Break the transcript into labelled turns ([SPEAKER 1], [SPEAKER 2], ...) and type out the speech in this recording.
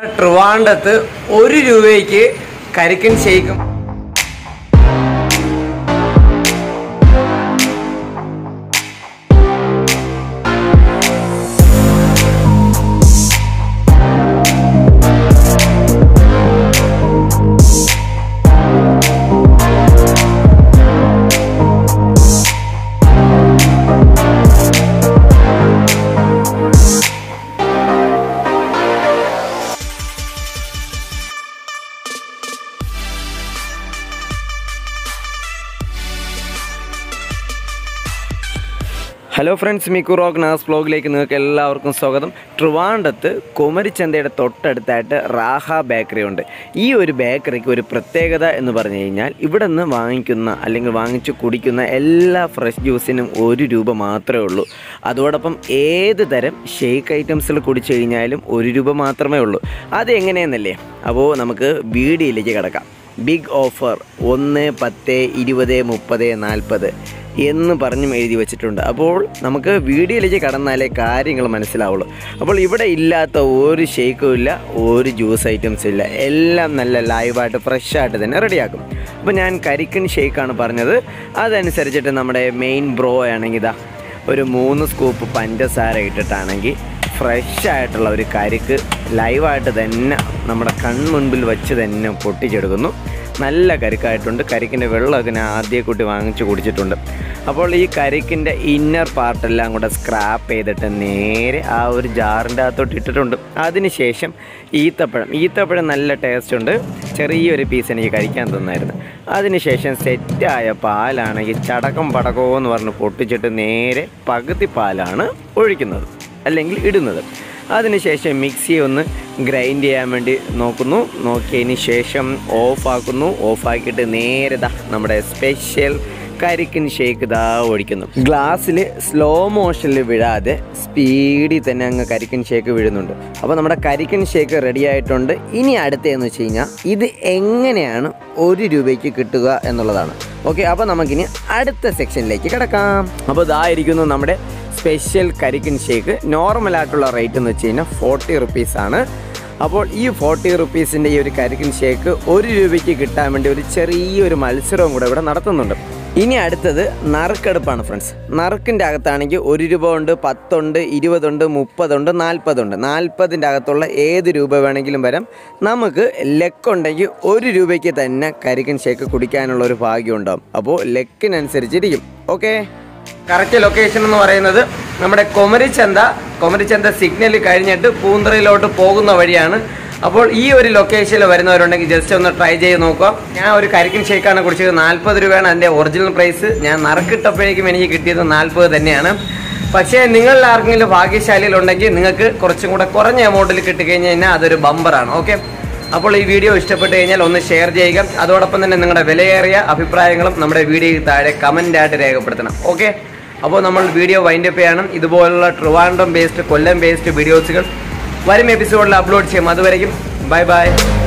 [SPEAKER 1] ട്രിവാൻഡ്രത്ത് 1 രൂപയ്ക്ക് കരിക്കൻ ഷേക്കും hello friends, Mikku rock Naz വ്ലോഗിലേക്ക് നിങ്ങൾക്ക് എല്ലാവർക്കും സ്വാഗതം. ട്രിവാൻഡ്രത്ത് കുമരിച്ചന്തയുടെ തൊട്ടടുത്തായിട്ട് റാഹ ബേക്കറി ഉണ്ട്. ഈ ഒരു ബേക്കറിക്ക് ഒരു പ്രത്യേകത എന്ന് പറഞ്ഞു കഴിഞ്ഞാൽ ഇവിടെ നിന്ന് വാങ്ങിക്കുന്ന അല്ലെങ്കിൽ വാങ്ങിച്ച് കുടിക്കുന്ന എല്ലാ ഫ്രഷ് ജ്യൂസിനും 1 രൂപ മാത്രമേ ഉള്ളൂ. അതോടൊപ്പം ഏത് തരം ഷേക്ക് ഐറ്റംസിൽ കുടിച്ചു കഴിഞ്ഞാലും 1 രൂപ മാത്രമേ ഉള്ളൂ. അത് എങ്ങനെയെന്നല്ലേ, അപ്പോൾ നമുക്ക് വീഡിയോയിലേക്ക് കിടക്കാം. ബിഗ് ഓഫർ 1, 10, 20, 30, 40 എന്ന് പറഞ്ഞും എഴുതി വെച്ചിട്ടുണ്ട്. അപ്പോൾ നമുക്ക് വീഡിയോയിലേക്ക് കടന്നാലേ കാര്യങ്ങൾ മനസ്സിലാവുള്ളൂ. അപ്പോൾ ഇവിടെ ഇല്ലാത്ത ഒരു ഷേക്കും ഇല്ല, ഒരു ജ്യൂസ് ഐറ്റംസും ഇല്ല. എല്ലാം നല്ല ലൈവായിട്ട് ഫ്രഷായിട്ട് തന്നെ റെഡിയാക്കും. അപ്പോൾ ഞാൻ കരിക്കൻ ഷേക്കാണ് പറഞ്ഞത്. അതനുസരിച്ചിട്ട് നമ്മുടെ മെയിൻ ബ്രോ ആണെങ്കിൽ ഇതാ ഒരു 3 സ്കൂപ്പ് പഞ്ചസാര ഇട്ടിട്ടാണെങ്കിൽ ഫ്രഷായിട്ടുള്ള ഒരു കരിക്ക് ലൈവായിട്ട് തന്നെ നമ്മുടെ കൺമുൻപിൽ വെച്ച് തന്നെ പൊട്ടിച്ചെടുക്കുന്നു. നല്ല കരിക്കായിട്ടുണ്ട്. കരിക്കിൻ്റെ വെള്ളമൊക്കെ ഞാൻ ആദ്യം കൂട്ടി വാങ്ങിച്ച് കുടിച്ചിട്ടുണ്ട്. അപ്പോൾ ഈ കരിക്കിൻ്റെ ഇന്നർ പാർട്ടെല്ലാം കൂടെ സ്ക്രാപ്പ് ചെയ്തിട്ട് നേരെ ആ ഒരു ജാറിൻ്റെ അകത്തോട്ട് ഇട്ടിട്ടുണ്ട്. അതിനുശേഷം ഈത്തപ്പഴം നല്ല ടേസ്റ്റ് ഉണ്ട്. ചെറിയൊരു പീസ് എനിക്ക് കഴിക്കാൻ തന്നായിരുന്നു. അതിനുശേഷം സെറ്റായ പാലാണെങ്കിൽ ചടക്കം പടക്കമോ എന്ന് പറഞ്ഞ് പൊട്ടിച്ചിട്ട് നേരെ പകുതി പാലാണ് ഒഴിക്കുന്നത് അല്ലെങ്കിൽ ഇടുന്നത്. അതിനുശേഷം മിക്സി ഒന്ന് ഗ്രൈൻഡ് ചെയ്യാൻ വേണ്ടി നോക്കിയതിന് ശേഷം ഓഫാക്കിയിട്ട് നേരെ നമ്മുടെ സ്പെഷ്യൽ കരിക്കൻ ഷേക്ക് ഒഴിക്കുന്നു. ഗ്ലാസ്സിൽ സ്ലോ മോഷനിൽ വിടാതെ സ്പീഡിൽ തന്നെ അങ്ങ് കരിക്കൻ ഷേക്ക് വീഴുന്നുണ്ട്. അപ്പോൾ നമ്മുടെ കരിക്കൻ ഷേക്ക് റെഡി ആയിട്ടുണ്ട്. ഇനി അടുത്തതെന്ന് വെച്ച് കഴിഞ്ഞാൽ ഇത് എങ്ങനെയാണ് 1 രൂപയ്ക്ക് കിട്ടുക എന്നുള്ളതാണ്. ഓക്കെ, അപ്പോൾ നമുക്കിനി അടുത്ത സെക്ഷനിലേക്ക് കിടക്കാം. അപ്പോൾ ഇതായിരിക്കുന്നു നമ്മുടെ സ്പെഷ്യൽ കരിക്കൻ ഷേക്ക്. നോർമലായിട്ടുള്ള റേറ്റ് എന്ന് വെച്ച് കഴിഞ്ഞാൽ 40 റുപ്പീസാണ്. അപ്പോൾ ഈ 40 റുപ്പീസിൻ്റെ ഈ ഒരു കരിക്കൻ ഷേക്ക് 1 രൂപയ്ക്ക് കിട്ടാൻ വേണ്ടി ഒരു ചെറിയൊരു മത്സരവും കൂടെ ഇവിടെ നടത്തുന്നുണ്ട്. ഇനി അടുത്തത് നറുക്കെടുപ്പാണ് ഫ്രണ്ട്സ്. നറുക്കിൻ്റെ അകത്താണെങ്കിൽ 1 രൂപ ഉണ്ട്, 10 ഉണ്ട്, 20 ഉണ്ട്, 30 ഉണ്ട്, 40 ഉണ്ട്. 40ൻ്റെ അകത്തുള്ള ഏത് രൂപ വേണമെങ്കിലും വരാം. നമുക്ക് ലെക്കുണ്ടെങ്കിൽ 1 രൂപയ്ക്ക് തന്നെ കരിക്കൻ ഷേക്ക് കുടിക്കാനുള്ള ഒരു ഭാഗ്യം ഉണ്ടാകും. അപ്പോൾ ലെക്കിനനുസരിച്ചിരിക്കും. ഓക്കെ, കറക്റ്റ് ലൊക്കേഷൻ എന്ന് പറയുന്നത് നമ്മുടെ കൊമരിച്ചന്ത സിഗ്നൽ കഴിഞ്ഞിട്ട് പൂന്തറയിലോട്ട് പോകുന്ന വഴിയാണ്. അപ്പോൾ ഈ ഒരു ലൊക്കേഷനിൽ വരുന്നവരുണ്ടെങ്കിൽ ജസ്റ്റ് ഒന്ന് ട്രൈ ചെയ്ത് നോക്കുക. ഞാൻ ഒരു കരിക്കൻ ഷേക്കാണ് കുടിച്ചത്. 40 രൂപയാണ് അതിൻ്റെ ഒറിജിനൽ പ്രൈസ്. ഞാൻ നറുക്കിട്ടപ്പോഴേക്കും എനിക്ക് കിട്ടിയത് 40 തന്നെയാണ്. പക്ഷേ നിങ്ങളിൽ ആർക്കെങ്കിലും ഭാഗ്യശാലിയിലുണ്ടെങ്കിൽ നിങ്ങൾക്ക് കുറച്ചും കൂടെ കുറഞ്ഞ എമൗണ്ടിൽ കിട്ടിക്കഴിഞ്ഞ് കഴിഞ്ഞാൽ അതൊരു ബമ്പറാണ്. ഓക്കെ, അപ്പോൾ ഈ വീഡിയോ ഇഷ്ടപ്പെട്ട് കഴിഞ്ഞാൽ ഒന്ന് ഷെയർ ചെയ്യുക. അതോടൊപ്പം തന്നെ നിങ്ങളുടെ വിലയേറിയ അഭിപ്രായങ്ങളും നമ്മുടെ വീഡിയോയ്ക്ക് താഴെ കമൻ്റായിട്ട് രേഖപ്പെടുത്തണം. ഓക്കെ, അപ്പോൾ നമ്മൾ വീഡിയോ വൈൻഡപ്പ് ചെയ്യണം. ഇതുപോലുള്ള ട്രിവാൻഡ്രം ബേസ്ഡ്, കൊല്ലം ബേസ്ഡ് വീഡിയോസുകൾ വരും എപ്പിസോഡിൽ അപ്ലോഡ് ചെയ്യും. അതുവരെയും ബൈ ബൈ.